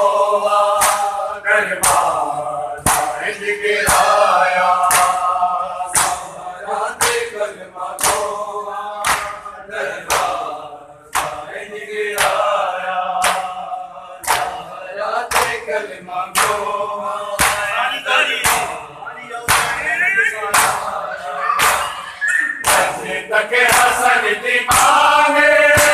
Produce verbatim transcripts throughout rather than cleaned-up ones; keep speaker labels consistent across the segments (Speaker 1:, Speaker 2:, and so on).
Speaker 1: दरबार साइंज गिराया सारा ते कलमा गोवा दरबार साइंज गिराया सारा ते कलमा गोवा तक हसन दी मांगे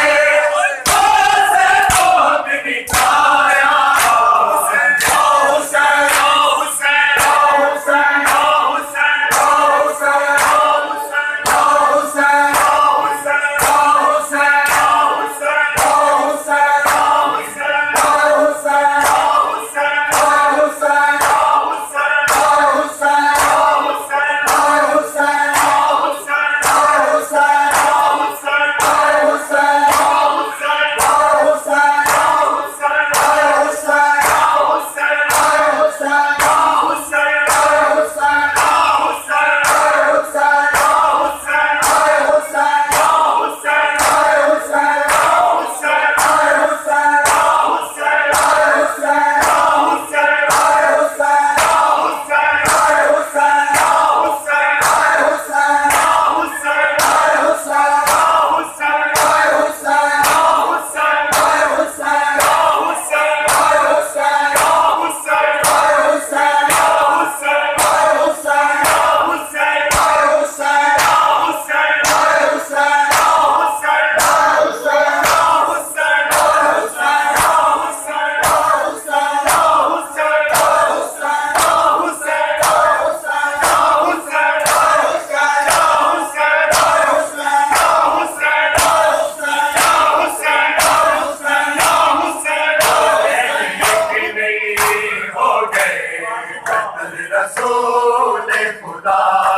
Speaker 1: रसूल खुदा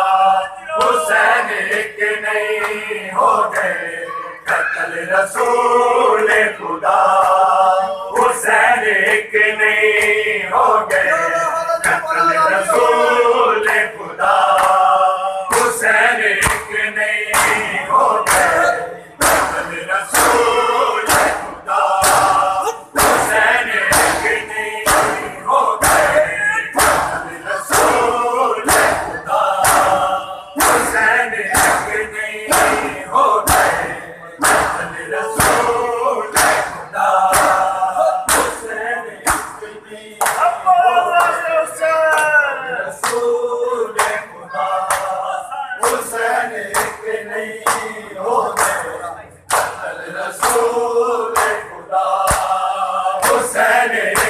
Speaker 1: हुसैन एक नहीं हो गए कत्ल रसूल खुदा हुसैन एक नहीं हो गए कत्ल रसूल खुदा हुसैन एक नहीं हो गए कत्ल रसूल खुदा हुसैन एक नहीं हो गए रसूल खुदा हुसैन